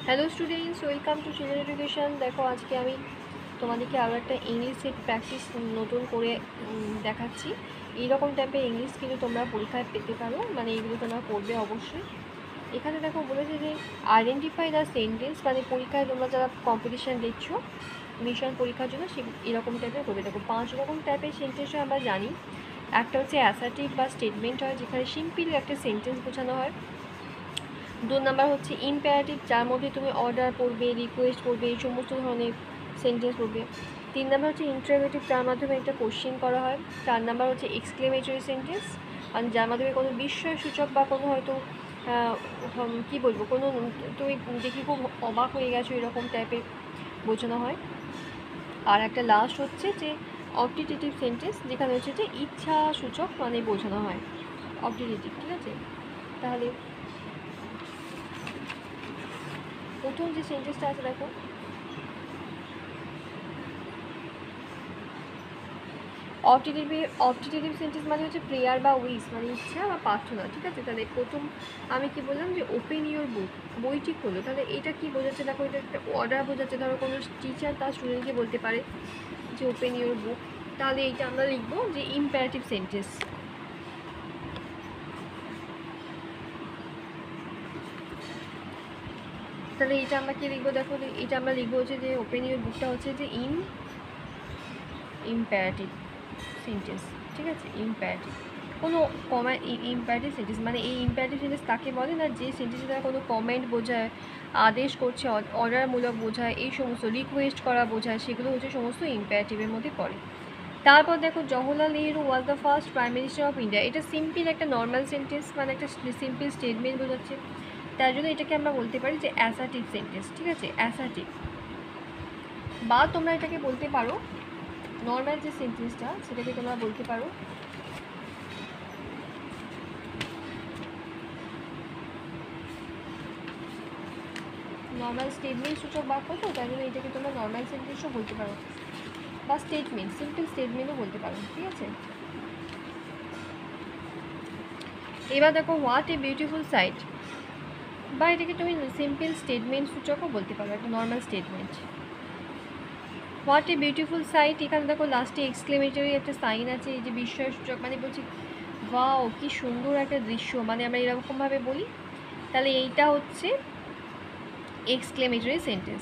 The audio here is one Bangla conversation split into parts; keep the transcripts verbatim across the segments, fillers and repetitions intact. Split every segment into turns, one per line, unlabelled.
Hello students, welcome to children education. দেখো আজকে আমি তোমাদেরকে আরও একটা ইংলিশ সেট প্র্যাকটিস নতুন করে দেখাচ্ছি। এইরকম টাইপের ইংলিশ কিন্তু তোমরা পরীক্ষায় পেতে পারো, মানে এইগুলো তোমরা পড়বে অবশ্যই। এখানে দেখো বলেছে যে আইডেন্টিফাই দ্য সেন্টেন্স, মানে পরীক্ষায় তোমরা যারা কম্পিটিশান দিচ্ছ মিশন পরীক্ষার জন্য সে এরকম টাইপের করবে। দেখো পাঁচ রকম টাইপের সেন্টেন্স আমরা জানি। একটা হচ্ছে অ্যাসার্টিভ বা স্টেটমেন্ট হয়, যেখানে সিম্পল একটা সেন্টেন্স বোঝানো হয়। দু নাম্বার হচ্ছে ইম্পারেটিভ, যার মধ্যে তুমি অর্ডার পড়বে, রিকোয়েস্ট করবে, এই সমস্ত ধরনের সেন্টেন্স পড়বে। তিন নাম্বার হচ্ছে ইন্টারোগেটিভ, যার মাধ্যমে একটা কোশ্চেন করা হয়। চার নাম্বার হচ্ছে এক্সক্লেমেটরি সেন্টেন্স, মানে যার মাধ্যমে কোনো বিস্ময়সূচক বা কোনো হয়তো কী বলবো, কোনো তুমি দেখি খুব অবাক হয়ে গেছো এরকম টাইপের বোঝানো হয়। আর একটা লাস্ট হচ্ছে যে অবজেক্টিভ সেন্টেন্স, যেখানে হচ্ছে যে ইচ্ছা সূচক মানে বোঝানো হয় অবজেক্টিভ। ঠিক আছে, তাহলে প্রথম যে সেন্টেন্সটা আছে দেখো, অবজেক্টিভ অবজেক্টিভ সেন্টেন্স মানে হচ্ছে প্রেয়ার বা উইশ, মানে ইচ্ছা বা প্রার্থনা। ঠিক আছে, তাহলে প্রথম আমি কি বললাম যে ওপেন ইউর বুক, বইটি খোলো। তাহলে এটা কি বোঝাচ্ছে দেখো, এটা একটা অর্ডার বোঝাচ্ছে। ধরো কোনো টিচার তার স্টুডেন্টকে বলতে পারে যে ওপেন ইউর বুক, তাহলে এইটা আমরা লিখবো যে ইম্পারেটিভ সেন্টেন্স। তাহলে এইটা আমরা কি লিখবো দেখো, এটা আমরা লিখবো হচ্ছে যে ওপেন ইউর বুকটা হচ্ছে যে ইন ইম্পারেটিভ সেন্টেন্স। ঠিক আছে, ইম্পারেটিভ কোনো কমা ইম্পারেটিভ সেন্টেন্স, মানে এই ইম্পারেটিভ সেন্টেন্স তাকে বলে না যে সেন্টেন্সে তারা কোনো কমেন্ট বোঝায়, আদেশ করছে, অর্ডারমূলক বোঝায়, এই সমস্ত রিকোয়েস্ট করা বোঝায়, সেগুলো হচ্ছে সমস্ত ইম্পারেটিভের মধ্যে পড়ে। তারপর দেখো Jawaharlal Nehru was the first prime minister of India, এটা সিম্পল একটা নর্মাল সেন্টেন্স, মানে একটা সিম্পল স্টেটমেন্ট বোঝাচ্ছে। তার জন্য এটাকে আমরা বলতে পারি যে অ্যাসার্টিভ সেন্টেন্স। ঠিক আছে, অ্যাসার্টিভ। বা তোমরা এটাকে বলতে পারো নর্মাল যে সেন্টেন্সটা, সেটাকে তোমরা বলতে পারো নর্মাল স্টেটমেন্ট সূচক বাক্য, তো তাই জন্য এটাকে তোমরা নর্মাল সেন্টেন্সও বলতে পারো, বা স্টেটমেন্ট, সিম্পল স্টেটমেন্টও বলতে পারো। ঠিক আছে, এবার দেখো হোয়াট এ বিউটিফুল সাইট, বা এটাকে তুমি সিম্পল স্টেটমেন্ট সূচকও বলতে পারো, একটা normal statement. What a beautiful sight, এখানে দেখো লাস্টে এক্সক্লেমেটরি একটা সাইন আছে, এই যে বিস্ময় সূচক, মানে বলছি ওয়াও কি সুন্দর একটা দৃশ্য, মানে আমরা এরকমভাবে বলি, তাহলে এইটা হচ্ছে এক্সক্লেমেটরি সেন্টেন্স।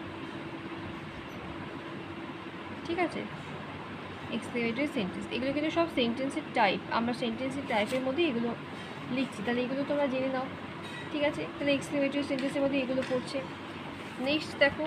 ঠিক আছে, এক্সক্লেমেটরি সেন্টেন্স, এগুলো কিন্তু সব সেন্টেন্সের টাইপ, আমরা সেন্টেন্সের টাইপের মধ্যে এগুলো লিখছি, তাহলে এগুলো তোমরা জেনে নাও। ঠিক আছে, তাহলে এক্সক্লেমেটরি সেন্টেন্সের মধ্যে এগুলো পড়ছে। নেক্সট দেখো,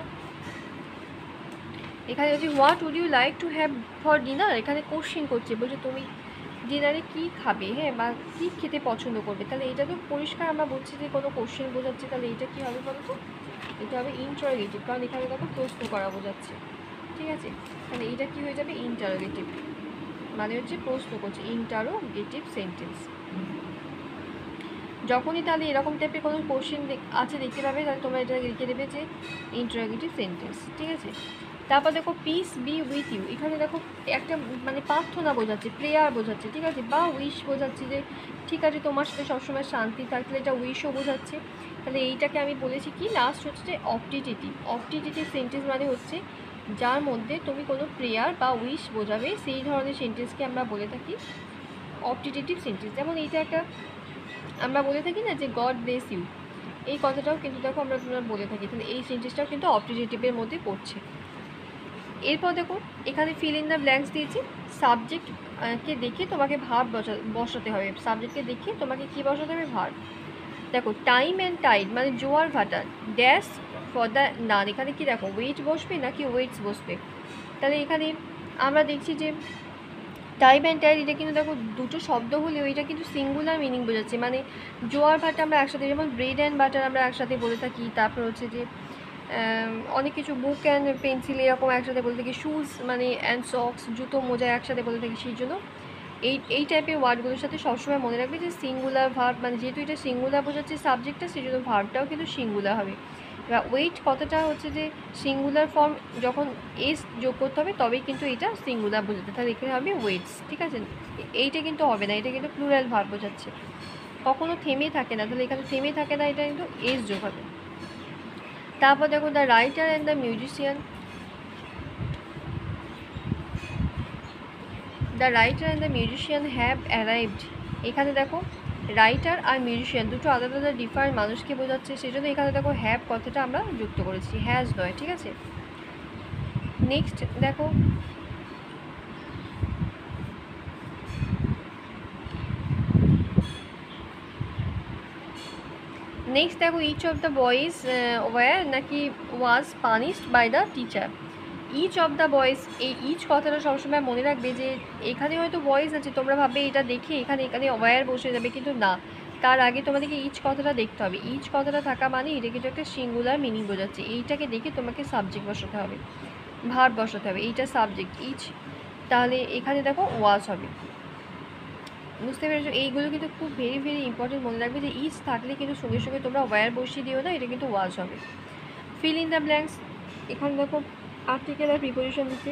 এখানে হচ্ছে what would you like to have for dinner, এখানে কোশ্চেন করছে, বলছে তুমি ডিনারে কী খাবে, হ্যাঁ, বা কী খেতে পছন্দ করবে। তাহলে এটা তো পরিষ্কার আমরা বলছি যে কোনো কোশ্চেন বোঝাচ্ছে, তাহলে এটা কী হবে বলো তো, এটা হবে ইন্টারোগেটিভ, কারণ এখানে দেখো প্রশ্ন করা বোঝাচ্ছে। ঠিক আছে, তাহলে এইটা কী হয়ে যাবে, ইন্টারোগেটিভ, মানে হচ্ছে প্রশ্ন করছে, ইন্টারোগেটিভ সেন্টেন্স। যখনই তাহলে এরকম টাইপের কোনো কোশ্চেন আছে দেখতে পাবে, তাহলে তোমরা এটা লিখে দেবে যে ইন্টারোগেটিভ সেন্টেন্স। ঠিক আছে, তারপর দেখো পিস বি উইথ ইউ, এখানে দেখো একটা মানে প্রার্থনা বোঝাচ্ছে, প্রেয়ার বোঝাচ্ছে। ঠিক আছে, বা উইশ বোঝাচ্ছে যে ঠিক আছে তোমার সাথে সবসময় শান্তি থাকলে, এটা উইশও বোঝাচ্ছে। তাহলে এইটাকে আমি বলেছি কি, লাস্ট হচ্ছে যে অপটিটিভ। অপটিটিভ সেন্টেন্স মানে হচ্ছে যার মধ্যে তুমি কোনো প্রেয়ার বা উইশ বোঝাবে, সেই ধরনের সেন্টেন্সকে আমরা বলে থাকি অপটিটিভ সেন্টেন্স। যেমন এইটা একটা আমরা বলে থাকি না যে গড ব্লেস ইউ, এই কথাটাও কিন্তু দেখো আমরা বলে থাকি, তাহলে এই সেন্টেন্সটাও কিন্তু অপটিটিভের মধ্যে পড়ছে। এরপর দেখো এখানে ফিল ইন দ্য ব্ল্যাঙ্কস দিয়েছি, সাবজেক্টকে দেখে তোমাকে ভার্ব বসা বসাতে হবে, সাবজেক্টকে দেখে তোমাকে কী বসাতে হবে, ভার্ব। দেখো টাইম অ্যান্ড টাইড মানে জোয়ার ভাটা, ড্যাশ ফর দ্য নান, এখানে কি দেখো ওয়েট বসবে নাকি ওয়েটস বসবে। তাহলে এখানে আমরা দেখছি যে টাইম অ্যান্ড টাইড, এটা কিন্তু দেখো দুটো শব্দ হলেও এটা কিন্তু সিঙ্গুলার মিনিং বোঝাচ্ছে, মানে জোয়ার ভাটা আমরা একসাথে, যেমন ব্রেড অ্যান্ড বাটার আমরা একসাথে বলে থাকি, তারপর হচ্ছে যে অনেক কিছু বুক অ্যান্ড পেন্সিল এরকম একসাথে বলে থাকি, শুজ মানে অ্যান্ড সক্স জুতো মোজা একসাথে বলে থাকি। সেই জন্য এই এই টাইপের ওয়ার্ডগুলোর সাথে সবসময় মনে রাখবে যে সিঙ্গুলার ভার্ব, মানে যেহেতু এটা সিঙ্গুলার বোঝাচ্ছে সাবজেক্টটা, সেই জন্য ভার্বটাও কিন্তু সিঙ্গুলার হবে। এবার ওয়েট কথাটা হচ্ছে যে সিঙ্গুলার ফর্ম যখন এস যোগ করতে হবে তবেই কিন্তু এটা সিঙ্গুলার বোঝাতে, তাহলে এখানে হবে ওয়েটস। ঠিক আছে, এইটা কিন্তু হবে না, এটা কিন্তু প্লুরাল ভার্ব বোঝাচ্ছে, কখনো থেমে থাকে না, তাহলে এখানে থেমে থাকে না, এটা কিন্তু এস যোগ হবে। তারপর দেখো the writer and the musician, the writer and the musician have arrived. এখানে দেখো রাইটার আর মিউজিশিয়ান দুটো আলাদা আলাদা ডিফারেন্ট মানুষকে বোঝাচ্ছে, সেই জন্য এখানে দেখো হ্যাভ কথাটা আমরা যুক্ত করেছি, হ্যাজ নয়, ঠিক আছে। নেক্সট দেখো নেক্সট দেখো each of the boys were নাকি was punished by the teacher. Each of the boys, এই ইচ কথাটা সবসময় মনে রাখবে যে এখানে হয়তো বয়েজ আছে, তোমরা ভাববে এটা দেখে এখানে এখানে ওয়ার বসে যাবে, কিন্তু না, তার আগে তোমাদেরকে ইচ কথাটা দেখতে হবে। ইচ কথাটা থাকা মানে এটা কিন্তু একটা সিঙ্গুলার মিনিং বোঝাচ্ছে, এইটাকে দেখে তোমাকে সাবজেক্ট বসাতে হবে, ভার্ব বসাতে হবে, এইটা সাবজেক্ট ইচ, তাহলে এখানে দেখো ওয়াজ হবে। বুঝতে পেরেছো? এইগুলো কিন্তু খুব ভেরি ভেরি ইম্পর্টেন্ট, মনে রাখবে যে ইচ থাকলে কিন্তু সঙ্গে সঙ্গে তোমরা ওয়্যার বসিয়ে দিও না, এটা কিন্তু ওয়াজ হবে। ফিল ইন দ্য ব্ল্যাঙ্কস, এখানে দেখো আর্টিকেল আর প্রিপোজিশন দিচ্ছে,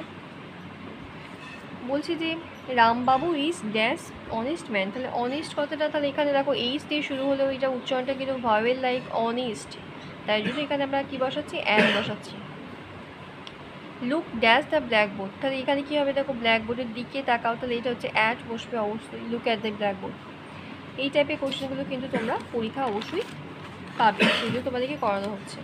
বলছি যে Rambabu is dash honest man, তাহলে অনেস্ট কথাটা তাহলে এখানে দেখো এইচ দিয়ে শুরু হলেও এটা উচ্চারণটা কিন্তু ভাওয়েল লাইক অনেস্ট, তাই জন্য এখানে আমরা কী বসাচ্ছি, অ্যাড বসাচ্ছি। লুক ড্যাশ দ্য ব্ল্যাকবোর্ড, তাহলে এখানে কী হবে দেখো ব্ল্যাকবোর্ডের দিকে তাকাও, তাহলে এটা হচ্ছে অ্যাট বসবে অবশ্যই, লুক অ্যাট দ্য ব্ল্যাকবোর্ড। এই টাইপের কোশ্চেনগুলো কিন্তু তোমরা পরীক্ষা অবশ্যই পাবে, সেগুলো তোমাদেরকে করানো হচ্ছে।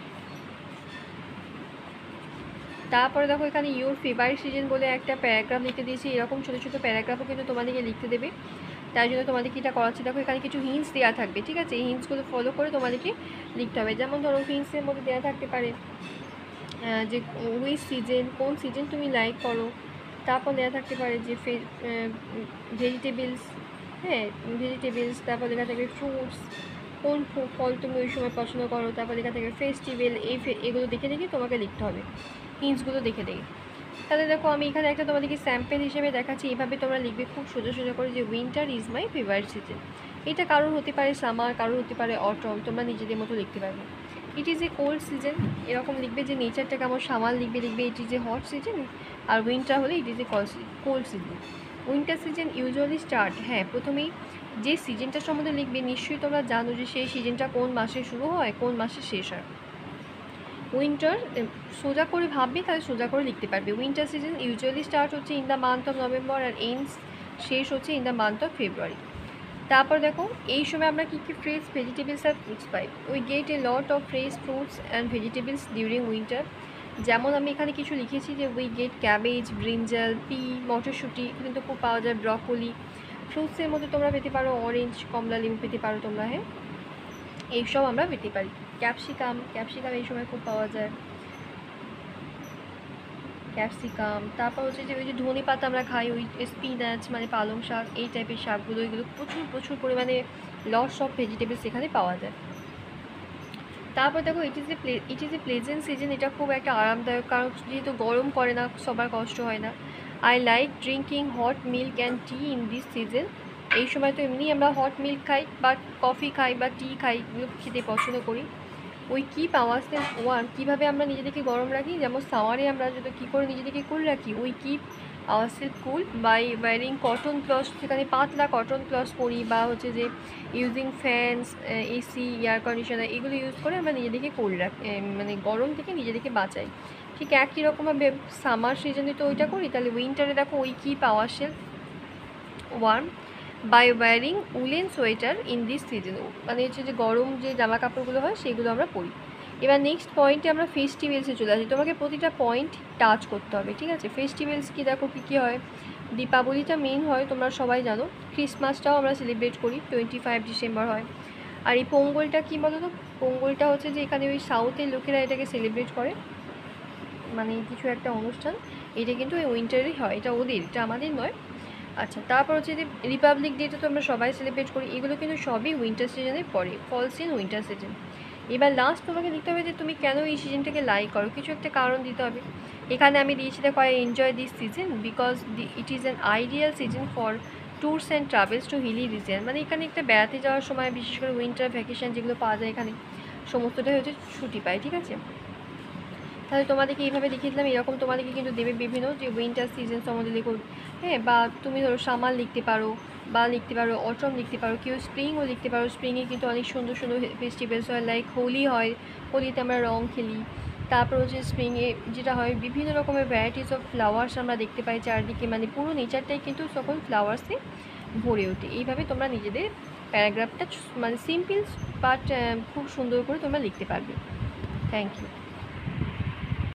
তারপরে দেখো এখানে ইউর ফেভারিট সিজন বলে একটা প্যারাগ্রাফ লিখতে দিয়েছি, এরকম ছোটো ছোটো প্যারাগ্রাফও কিন্তু তোমাদেরকে লিখতে দেবে, তাই জন্য তোমাদেরকে এটা করাচ্ছি। দেখো এখানে কিছু হিন্টস দেওয়া থাকবে, ঠিক আছে, এই হিন্টসগুলো ফলো করে তোমাদেরকে লিখতে হবে। যেমন ধরো হিন্টসের মধ্যে দেওয়া থাকতে পারে যে উইচ সিজন, কোন সিজন তুমি লাইক করো, তারপর দেওয়া থাকতে পারে যে ভেজিটেবলস, হ্যাঁ ভেজিটেবলস, তারপর লেখা থাকবে ফ্রুটস, কোন ফল তুমি ওই সময় পছন্দ করো, তারপর লেখা থাকবে ফেস্টিভ্যাল, এই এগুলো দেখে দেখে তোমাকে লিখতে হবে, হিন্টসগুলো দেখে দেখে। তাহলে দেখো আমি এখানে একটা তোমাদেরকে স্যাম্পল হিসেবে দেখাচ্ছি, এইভাবে তোমরা লিখবে খুব সোজা সোজা করে যে winter is my favourite season. এটা কারোর হতে পারে সামার, কারোর হতে পারে অটম, তোমরা নিজেদের মতো লিখতে পারবে। It is a cold season, এরকম লিখবে যে নেচারটা কেমন, সামার লিখবে লিখবে it is a hot season, আর উইন্টার হলে it is a cold season. Winter season usually start, হ্যাঁ প্রথমেই যে সিজনটার সম্বন্ধে লিখবে নিশ্চয়ই তোমরা জানো যে সেই সিজনটা কোন মাসে শুরু হয়, কোন মাসে শেষ হয়। উইন্টার সোজা করে ভাববে, তাহলে সোজা করে লিখতে পারবে। উইন্টার সিজন ইউজুয়ালি স্টার্ট হচ্ছে in the month of November আর এন্ডস, শেষ হচ্ছে in the month of February. তারপর দেখো এই সময় আমরা কী কী ফ্রেশ ভেজিটেবলস আর ফ্রুটস পাই। We get a lot of fresh fruits and vegetables during winter. যেমন আমি এখানে কিছু লিখেছি যে we get cabbage, brinjal, pea, মটরশুঁটি কিন্তু খুব পাওয়া যায়, ব্রকলি। ফ্রুটসের মধ্যে তোমরা পেতে পারো অরেঞ্জ, কমলা লেবু পেতে পারো তোমরা, হ্যাঁ এইসব আমরা পেতে পারি। ক্যাপসিকাম, ক্যাপসিকাম এই সময় খুব পাওয়া যায়, ক্যাপসিকাম। তারপর হচ্ছে যে ওই যে ধনে পাতা আমরা খাই, ওই স্পিনাচ মানে পালং শাক, এই টাইপের শাকগুলো, এগুলো প্রচুর প্রচুর পরিমাণে লটস অফ ভেজিটেবলস এখানে পাওয়া যায়। তারপর দেখো it is a play it is a pleasant season, এটা খুব একটা আরামদায়ক, কারণ যেহেতু গরম করে না, সবার কষ্ট হয় না। I like drinking hot milk and tea in this season. এই সময় তো এমনি আমরা হট মিল্ক খাই বা কফি খাই বা টি খাই, এগুলো খেতে পছন্দ করি। ওই কিপ আওয়ারসেলফ ওয়ার্ম, কীভাবে আমরা নিজেদেরকে গরম রাখি, যেমন সামারে আমরা যদি কী করে নিজেদেরকে কুল রাখি, ওই keep ourselves cool by wearing cotton cloth, সেখানে পাতলা কটন ক্লথ পরি, বা হচ্ছে যে using fans, AC, air conditioner, এগুলো ইউজ করে আমরা নিজেদেরকে কুল রাখি, মানে গরম থেকে নিজেদেরকে বাঁচাই। ঠিক একই রকমভাবে সামার সিজনে তো ওইটা করি, তাহলে উইন্টারে দেখো ওই keep ourselves warm by wearing woollen sweater in this season, মানে হচ্ছে যে গরম যে জামা কাপড়গুলো হয় সেগুলো আমরা পরি। এবার নেক্সট পয়েন্টে আমরা ফেস্টিভ্যালসে চলে আসি, তোমাকে প্রতিটা পয়েন্ট টাচ করতে হবে, ঠিক আছে। ফেস্টিভ্যালস কি দেখো কী কী হয়, দীপাবলিটা মেন হয়, তোমরা সবাই জানো। ক্রিসমাসটাও আমরা সেলিব্রেট করি, টোয়েন্টি ফাইভ ডিসেম্বর হয়। আর এই পোঙ্গলটা কী বলো তো, পোঙ্গলটা হচ্ছে যে এখানে ওই সাউথের লোকেরা এটাকে সেলিব্রেট করে, মানে কিছু একটা অনুষ্ঠান, এটা কিন্তু ওই উইন্টারেই হয়, এটা ওদের, এটা আমাদের নয়। আচ্ছা, তারপর হচ্ছে যে রিপাবলিক ডেটা তো আমরা সবাই সেলিব্রেট করি, এগুলো কিন্তু সবই উইন্টার সিজনে পড়ে, ফলস ইন উইন্টার সিজন। এবার লাস্ট তোমাকে লিখতে হবে যে তুমি কেন এই সিজনটাকে লাইক করো, কিছু একটা কারণ দিতে হবে। এখানে আমি দিয়েছি দেখো I enjoy this season because the it is an ideal season for tours and travels to hilly region, মানে এখানে একটা বেড়াতে যাওয়ার সময় বিশেষ করে উইন্টার ভ্যাকেশন যেগুলো পাওয়া যায় এখানে সমস্তটাই হচ্ছে ছুটি পায়, ঠিক আছে। তাহলে তোমাদেরকে এইভাবে লিখে দিলাম, এরকম তোমাদেরকে কিন্তু দেবে বিভিন্ন যে উইন্টার সিজন সম্বন্ধে লিখো, হ্যাঁ, বা তুমি ধরো সামার লিখতে পারো, বা লিখতে পারো অটম লিখতে পারো, কেউ স্প্রিংও লিখতে পারো। স্প্রিংয়ে কিন্তু অনেক সুন্দর সুন্দর ফেস্টিভ্যালস হয়, লাইক হোলি হয়, হোলিতে আমরা রং খেলি। তারপর হচ্ছে স্প্রিংয়ে যেটা হয় বিভিন্ন রকমের ভ্যারাইটিস অফ ফ্লাওয়ার্স আমরা দেখতে পাই চারদিকে, মানে পুরো নেচারটাই কিন্তু তখন ফ্লাওয়ার্সে ভরে ওঠে। এইভাবে তোমরা নিজেদের প্যারাগ্রাফটা মানে সিম্পল বাট খুব সুন্দর করে তোমরা লিখতে পারবে। Thank you.